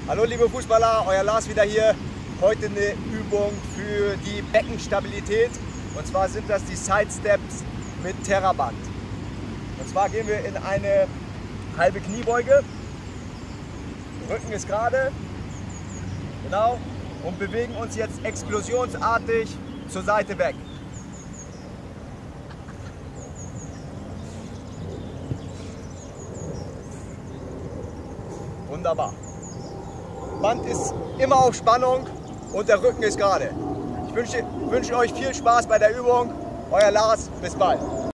Hallo liebe Fußballer, euer Lars wieder hier. Heute eine Übung für die Beckenstabilität. Und zwar sind das die Side Steps mit Terraband. Und zwar gehen wir in eine halbe Kniebeuge. Rücken ist gerade. Genau. Und bewegen uns jetzt explosionsartig zur Seite weg. Wunderbar. Band ist immer auf Spannung und der Rücken ist gerade. Ich wünsche euch viel Spaß bei der Übung. Euer Lars, bis bald.